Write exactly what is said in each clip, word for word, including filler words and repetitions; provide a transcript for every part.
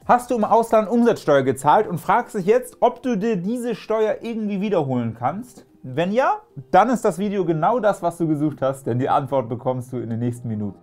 Hast du im Ausland Umsatzsteuer gezahlt und fragst dich jetzt, ob du dir diese Steuer irgendwie wiederholen kannst? Wenn ja, dann ist das Video genau das, was du gesucht hast, denn die Antwort bekommst du in den nächsten Minuten.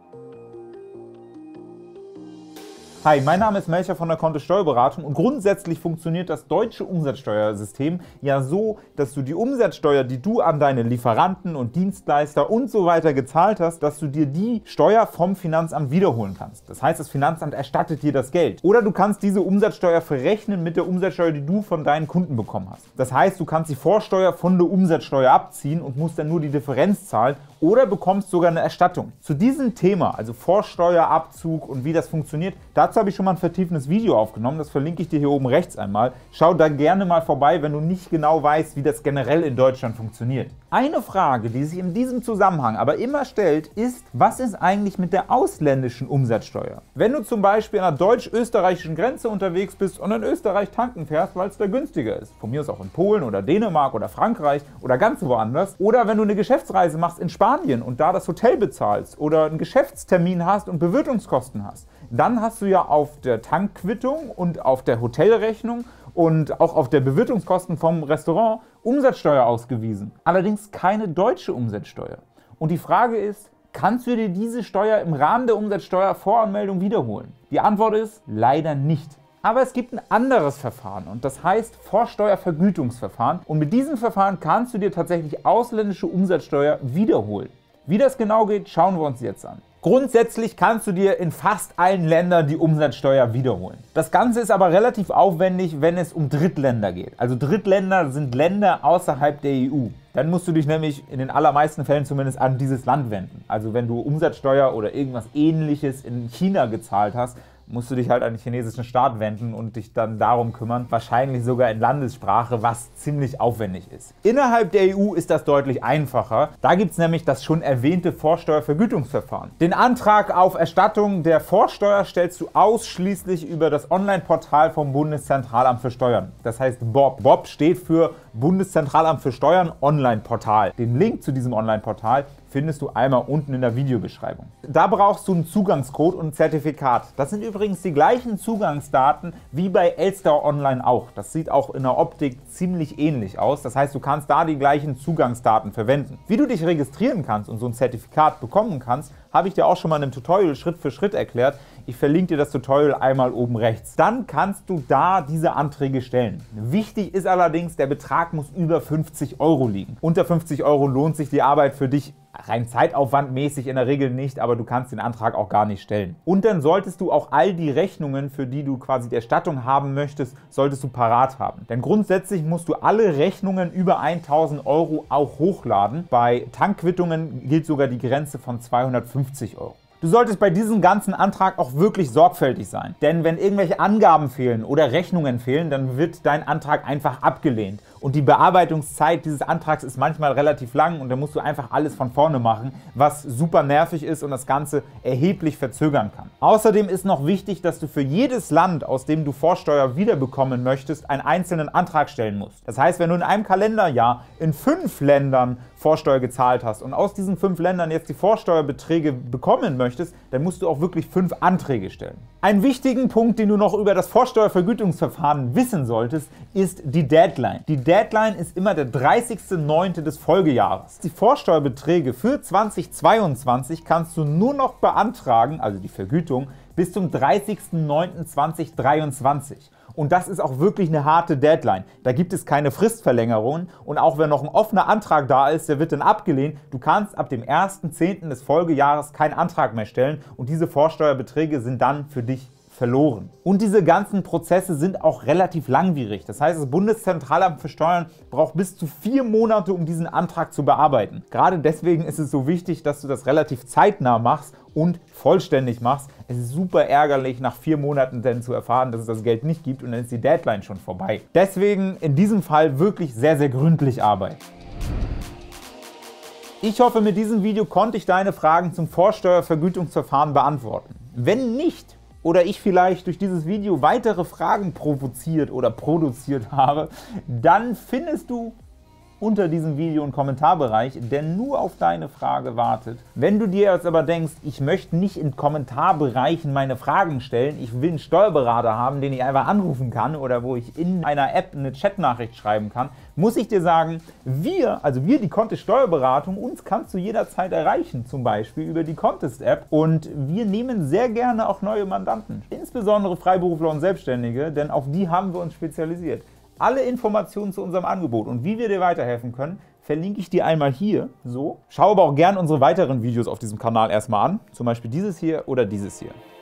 Hi, mein Name ist Melcher von der Kontist Steuerberatung und grundsätzlich funktioniert das deutsche Umsatzsteuersystem ja so, dass du die Umsatzsteuer, die du an deine Lieferanten und Dienstleister und so weiter gezahlt hast, dass du dir die Steuer vom Finanzamt wiederholen kannst. Das heißt, das Finanzamt erstattet dir das Geld. Oder du kannst diese Umsatzsteuer verrechnen mit der Umsatzsteuer, die du von deinen Kunden bekommen hast. Das heißt, du kannst die Vorsteuer von der Umsatzsteuer abziehen und musst dann nur die Differenz zahlen oder bekommst sogar eine Erstattung. Zu diesem Thema, also Vorsteuerabzug und wie das funktioniert, dazu habe ich schon mal ein vertiefendes Video aufgenommen, das verlinke ich dir hier oben rechts einmal. Schau da gerne mal vorbei, wenn du nicht genau weißt, wie das generell in Deutschland funktioniert. Eine Frage, die sich in diesem Zusammenhang aber immer stellt, ist, was ist eigentlich mit der ausländischen Umsatzsteuer? Wenn du zum Beispiel an der deutsch-österreichischen Grenze unterwegs bist und in Österreich tanken fährst, weil es da günstiger ist, von mir aus auch in Polen oder Dänemark oder Frankreich oder ganz woanders, oder wenn du eine Geschäftsreise machst in Spanien und da das Hotel bezahlst oder einen Geschäftstermin hast und Bewirtungskosten hast, dann hast du ja auf der Tankquittung und auf der Hotelrechnung und auch auf der Bewirtungskosten vom Restaurant Umsatzsteuer ausgewiesen. Allerdings keine deutsche Umsatzsteuer. Und die Frage ist, kannst du dir diese Steuer im Rahmen der Umsatzsteuervoranmeldung wiederholen? Die Antwort ist leider nicht. Aber es gibt ein anderes Verfahren und das heißt Vorsteuervergütungsverfahren. Und mit diesem Verfahren kannst du dir tatsächlich ausländische Umsatzsteuer wiederholen. Wie das genau geht, schauen wir uns jetzt an. Grundsätzlich kannst du dir in fast allen Ländern die Umsatzsteuer wiederholen. Das Ganze ist aber relativ aufwendig, wenn es um Drittländer geht. Also Drittländer sind Länder außerhalb der E U. Dann musst du dich nämlich in den allermeisten Fällen zumindest an dieses Land wenden. Also wenn du Umsatzsteuer oder irgendwas Ähnliches in China gezahlt hast, musst du dich halt an den chinesischen Staat wenden und dich dann darum kümmern, wahrscheinlich sogar in Landessprache, was ziemlich aufwendig ist. Innerhalb der E U ist das deutlich einfacher. Da gibt es nämlich das schon erwähnte Vorsteuervergütungsverfahren. Den Antrag auf Erstattung der Vorsteuer stellst du ausschließlich über das Online-Portal vom Bundeszentralamt für Steuern. Das heißt B O P. B O P steht für Bundeszentralamt für Steuern Online-Portal. Den Link zu diesem Online-Portal findest du einmal unten in der Videobeschreibung. Da brauchst du einen Zugangscode und ein Zertifikat. Das sind übrigens die gleichen Zugangsdaten wie bei Elster Online auch. Das sieht auch in der Optik ziemlich ähnlich aus. Das heißt, du kannst da die gleichen Zugangsdaten verwenden. Wie du dich registrieren kannst und so ein Zertifikat bekommen kannst, habe ich dir auch schon mal in einem Tutorial Schritt für Schritt erklärt. Ich verlinke dir das Tutorial einmal oben rechts. Dann kannst du da diese Anträge stellen. Wichtig ist allerdings, der Betrag muss über fünfzig Euro liegen. Unter fünfzig Euro lohnt sich die Arbeit für dich rein zeitaufwandmäßig in der Regel nicht, aber du kannst den Antrag auch gar nicht stellen. Und dann solltest du auch all die Rechnungen, für die du quasi die Erstattung haben möchtest, solltest du parat haben. Denn grundsätzlich musst du alle Rechnungen über tausend Euro auch hochladen. Bei Tankquittungen gilt sogar die Grenze von zweihundertfünfzig Euro. Du solltest bei diesem ganzen Antrag auch wirklich sorgfältig sein, denn wenn irgendwelche Angaben fehlen oder Rechnungen fehlen, dann wird dein Antrag einfach abgelehnt. Und die Bearbeitungszeit dieses Antrags ist manchmal relativ lang und dann musst du einfach alles von vorne machen, was super nervig ist und das Ganze erheblich verzögern kann. Außerdem ist noch wichtig, dass du für jedes Land, aus dem du Vorsteuer wiederbekommen möchtest, einen einzelnen Antrag stellen musst. Das heißt, wenn du in einem Kalenderjahr in fünf Ländern Vorsteuer gezahlt hast und aus diesen fünf Ländern jetzt die Vorsteuerbeträge bekommen möchtest, dann musst du auch wirklich fünf Anträge stellen. Einen wichtigen Punkt, den du noch über das Vorsteuervergütungsverfahren wissen solltest, ist die Deadline. Die Deadline ist immer der dreißigste neunte des Folgejahres. Die Vorsteuerbeträge für zweitausendzweiundzwanzig kannst du nur noch beantragen, also die Vergütung, bis zum dreißigsten neunten zweitausenddreiundzwanzig. Und das ist auch wirklich eine harte Deadline. Da gibt es keine Fristverlängerungen und auch wenn noch ein offener Antrag da ist, der wird dann abgelehnt. Du kannst ab dem ersten zehnten des Folgejahres keinen Antrag mehr stellen und diese Vorsteuerbeträge sind dann für dich verloren. Und diese ganzen Prozesse sind auch relativ langwierig. Das heißt, das Bundeszentralamt für Steuern braucht bis zu vier Monate, um diesen Antrag zu bearbeiten. Gerade deswegen ist es so wichtig, dass du das relativ zeitnah machst und vollständig machst. Es ist super ärgerlich, nach vier Monaten dann zu erfahren, dass es das Geld nicht gibt und dann ist die Deadline schon vorbei. Deswegen in diesem Fall wirklich sehr, sehr gründlich arbeiten. Ich hoffe, mit diesem Video konnte ich deine Fragen zum Vorsteuervergütungsverfahren beantworten. Wenn nicht, oder ich vielleicht durch dieses Video weitere Fragen provoziert oder produziert habe, dann findest du unter diesem Video einen Kommentarbereich, der nur auf deine Frage wartet. Wenn du dir jetzt aber denkst, ich möchte nicht in Kommentarbereichen meine Fragen stellen, ich will einen Steuerberater haben, den ich einfach anrufen kann oder wo ich in einer App eine Chatnachricht schreiben kann, muss ich dir sagen, wir, also wir, die Kontist Steuerberatung, uns kannst du jederzeit erreichen, zum Beispiel über die Kontist App, und wir nehmen sehr gerne auch neue Mandanten, insbesondere Freiberufler und Selbstständige, denn auf die haben wir uns spezialisiert. Alle Informationen zu unserem Angebot und wie wir dir weiterhelfen können, verlinke ich dir einmal hier, so. Schau aber auch gerne unsere weiteren Videos auf diesem Kanal erstmal an, zum Beispiel dieses hier oder dieses hier.